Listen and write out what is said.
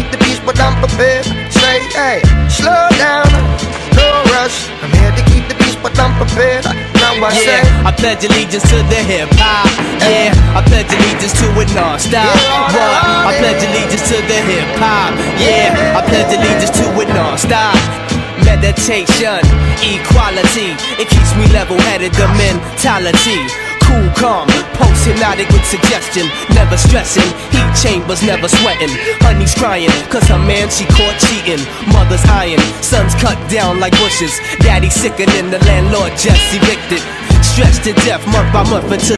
keep the peace, but I'm prepared. Say, hey, slow down, no rush. I'm here to keep the peace, but I'm prepared. Now I say, I pledge allegiance to the hip hop. Yeah, I pledge allegiance to it non-stop. I pledge allegiance to the hip hop. Yeah, I pledge allegiance to it non-stop. Meditation, equality, it keeps me level-headed, the mentality. Cool, calm, post-hypnotic with suggestion. Never stressing, heat chambers never sweating. Honey's crying, cause her man she caught cheating. Mother's iron, sons cut down like bushes. Daddy sicker than the landlord just evicted. Stressed to death month by month until